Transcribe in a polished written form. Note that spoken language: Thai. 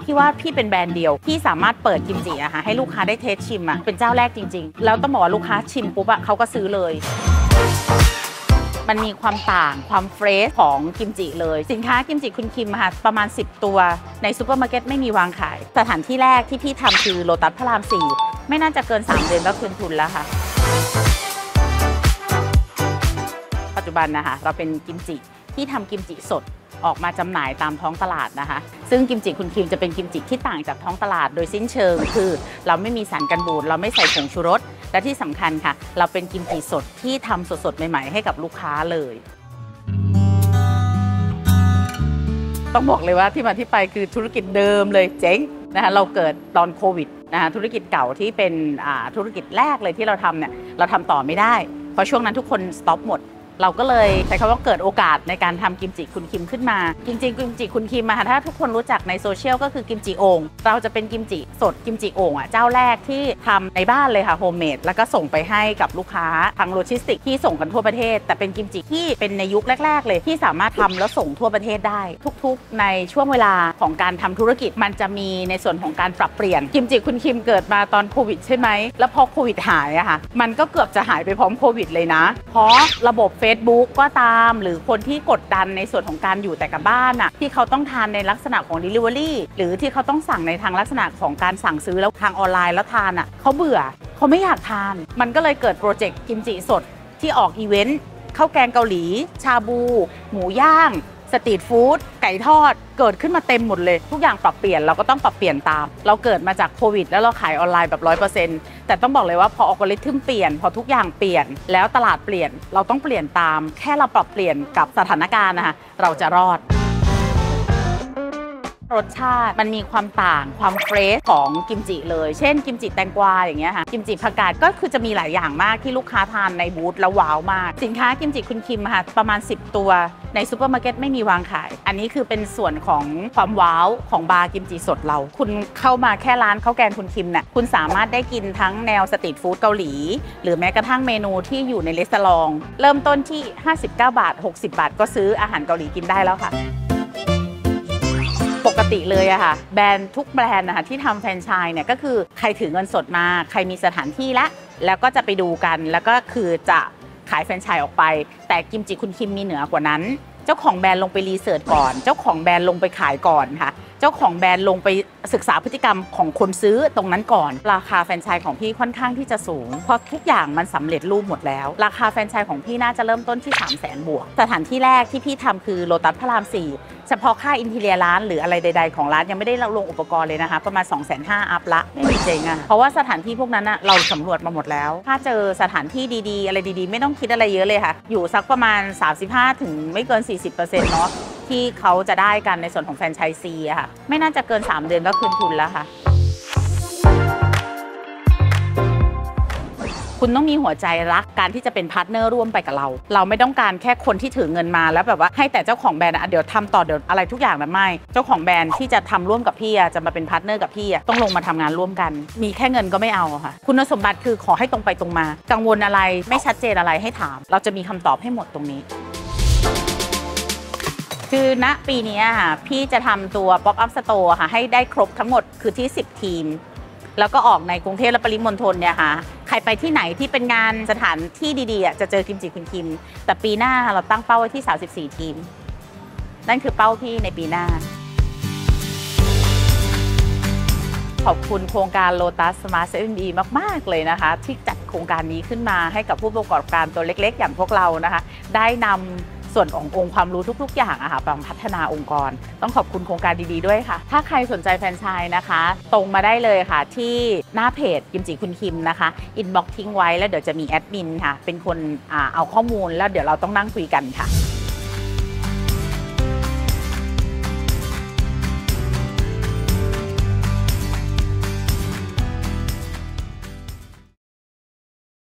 พี่ว่าพี่เป็นแบรนด์เดียวที่สามารถเปิดกิมจิอะค่ะให้ลูกค้าได้เทสชิมอะเป็นเจ้าแรกจริงๆแล้วต้องบอกว่าลูกค้าชิมปุ๊บอะเขาก็ซื้อเลยมันมีความต่างความเฟรชของกิมจิเลยสินค้ากิมจิคุณคิมค่ะประมาณ10ตัวในซูเปอร์มาร์เก็ตไม่มีวางขายสถานที่แรกที่พี่ทำคือโลตัสพระราม4ไม่น่าจะเกิน3 เดือนก็คืนทุนแล้วค่ะปัจจุบันนะคะเราเป็นกิมจิที่ทำกิมจิสดออกมาจำหน่ายตามท้องตลาดนะคะซึ่งกิมจิคุณคิมจะเป็นกิมจิที่ต่างจากท้องตลาดโดยสิ้นเชิงคือเราไม่มีสารกันบูดเราไม่ใส่ผงชูรสและที่สำคัญค่ะเราเป็นกิมจิสดที่ทำสดๆใหม่ๆให้กับลูกค้าเลยต้องบอกเลยว่าที่มาที่ไปคือธุรกิจเดิมเลยเจ๊งนะคะเราเกิดตอนโควิดนะคะธุรกิจเก่าที่เป็นธุรกิจแรกเลยที่เราทำเนี่ยเราทำต่อไม่ได้เพราะช่วงนั้นทุกคนสต็อปหมดเราก็เลยใช้คำว่าเกิดโอกาสในการทำกิมจิคุณคิมขึ้นมาจริงๆกิมจิคุณคิมมาถ้าทุกคนรู้จักในโซเชียลก็คือกิมจิโอ่งเราจะเป็นกิมจิสดกิมจิโอ่งเจ้าแรกที่ทำในบ้านเลยค่ะโฮมเมดแล้วก็ส่งไปให้กับลูกค้าทางโลจิสติกที่ส่งกันทั่วประเทศแต่เป็นกิมจิที่เป็นในยุคแรกๆเลยที่สามารถทำแล้วส่งทั่วประเทศได้ทุกๆในช่วงเวลาของการทำธุรกิจมันจะมีในส่วนของการปรับเปลี่ยนกิมจิคุณคิมเกิดมาตอนโควิดใช่ไหมแล้วพอโควิดหายอะค่ะมันก็เกือบจะหายไปพร้อมโควิดเลยนะเพราะระบบ Facebook ก็หรือคนที่กดดันในส่วนของการอยู่แต่กับบ้านที่เขาต้องทานในลักษณะของ Delivery หรือที่เขาต้องสั่งในทางลักษณะของการสั่งซื้อแล้วทางออนไลน์แล้วทานเขาเบื่อเขาไม่อยากทานมันก็เลยเกิดโปรเจกต์กิมจิสดที่ออกอีเวนต์ข้าวแกงเกาหลีชาบูหมูย่างสตรีทฟู้ดไก่ทอดเกิดขึ้นมาเต็มหมดเลยทุกอย่างปรับเปลี่ยนเราก็ต้องปรับเปลี่ยนตามเราเกิดมาจากโควิดแล้วเราขายออนไลน์แบบ 100% แต่ต้องบอกเลยว่าพออัลกอริทึมเปลี่ยนพอทุกอย่างเปลี่ยนแล้วตลาดเปลี่ยนเราต้องเปลี่ยนตามแค่เราปรับเปลี่ยนกับสถานการณ์นะคะเราจะรอดรสชาติมันมีความต่างความเฟรชของกิมจิเลยเช่นกิมจิแตงกวาอย่างเงี้ยค่ะกิมจิผักกาดก็คือจะมีหลายอย่างมากที่ลูกค้าทานในบูธแล้วว้าวมากสินค้ากิมจิคุณคิมค่ะประมาณ10ตัวในซูเปอร์มาร์เก็ตไม่มีวางขายอันนี้คือเป็นส่วนของความว้าวของบาร์กิมจิสดเราคุณเข้ามาแค่ร้านข้าวแกงคุณคิมเนี่ยคุณสามารถได้กินทั้งแนวสตรีทฟู้ดเกาหลีหรือแม้กระทั่งเมนูที่อยู่ในรีสอร์ทเริ่มต้นที่59 บาท60 บาทก็ซื้ออาหารเกาหลีกินได้แล้วค่ะปกติเลยอะค่ะแบรนด์ทุกแบรนด์นะคะที่ทำแฟรนไชส์เนี่ยก็คือใครถือเงินสดมาใครมีสถานที่แล้วก็จะไปดูกันแล้วก็คือจะขายแฟรนไชส์ออกไปแต่กิมจิคุณคิมมีเหนือกว่านั้นเจ้าของแบรนด์ลงไปรีเสิร์ชก่อนเจ้าของแบรนด์ลงไปขายก่อนค่ะเจ้าของแบรนด์ลงไปศึกษาพฤติกรรมของคนซื้อตรงนั้นก่อนราคาแฟรนไชส์ของพี่ค่อนข้างที่จะสูงเพราะทุกอย่างมันสำเร็จรูปหมดแล้วราคาแฟรนไชส์ของพี่น่าจะเริ่มต้นที่ 300,000 บวกสถานที่แรกที่พี่ทำคือโลตัสพระราม4เฉพาะค่าอินทีเรียร้านหรืออะไรใดๆของร้านยังไม่ได้ลงอุปกรณ์เลยนะคะประมาณ 250,000 อัพละไม่มีเจ๊งเพราะว่าสถานที่พวกนั้นเราสำรวจมาหมดแล้วถ้าเจอสถานที่ดีๆอะไรดีๆไม่ต้องคิดอะไรเยอะเลยค่ะอยู่สักประมาณ 35 ถึงไม่เกิน 40% เนาะที่เขาจะได้กันในส่วนของแฟรนไชส์ซีค่ะไม่น่าจะเกิน3 เดือนก็คืนทุนแล้วค่ะคุณต้องมีหัวใจรักการที่จะเป็นพาร์ทเนอร์ร่วมไปกับเราไม่ต้องการแค่คนที่ถือเงินมาแล้วแบบว่าให้แต่เจ้าของแบรนด์เดี๋ยวทำต่อเดี๋ยวอะไรทุกอย่างนะไม่เจ้าของแบรนด์ที่จะทำร่วมกับพี่จะมาเป็นพาร์ทเนอร์กับพี่ต้องลงมาทำงานร่วมกันมีแค่เงินก็ไม่เอาค่ะคุณสมบัติคือขอให้ตรงไปตรงมากังวลอะไรไม่ชัดเจนอะไรให้ถามเราจะมีคำตอบให้หมดตรงนี้คือณปีนี้ค่ะพี่จะทำตัว Pop Up Store ค่ะให้ได้ครบทั้งหมดคือที่10 ทีมแล้วก็ออกในกรุงเทพและปริมณฑลเนี่ยค่ะใครไปที่ไหนที่เป็นงานสถานที่ดีๆจะเจอกิมจิคุณคิมแต่ปีหน้าเราตั้งเป้าไว้ที่34 ทีมนั่นคือเป้าพี่ในปีหน้าขอบคุณโครงการ Lotus Smart SME มากๆเลยนะคะที่จัดโครงการนี้ขึ้นมาให้กับผู้ประกอบการตัวเล็กๆอย่างพวกเรานะคะได้นำส่วนขององค์ความรู้ทุกๆอย่างไปพัฒนาองค์กรต้องขอบคุณโครงการดีๆด้วยค่ะถ้าใครสนใจแฟรนไชส์นะคะตรงมาได้เลยค่ะที่หน้าเพจกิมจิคุณคิมนะคะอินบ็อกซ์ทิ้งไว้แล้วเดี๋ยวจะมีแอดมินค่ะเป็นคนเอาข้อมูลแล้วเดี๋ยวเราต้องนั่งคุยกันค่ะ